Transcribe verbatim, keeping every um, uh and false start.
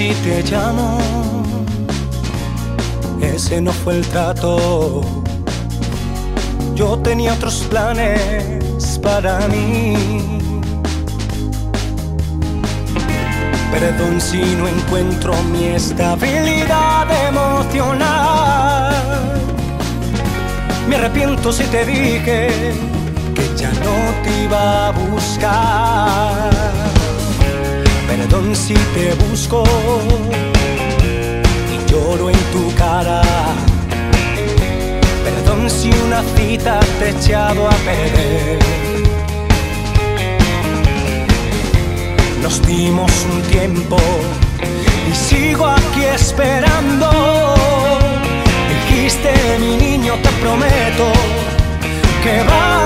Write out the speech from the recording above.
si te llamo, ese no fue el trato. Yo tenía otros planes para mí. Perdón si no encuentro mi estabilidad emocional. Me arrepiento si te dije que ya no te iba a buscar. Perdón si te busco y lloro en tu cara. Perdón si una cita te he echado a perder. Nos dimos un tiempo y sigo aquí esperando. Dijiste, mi niño, te prometo que va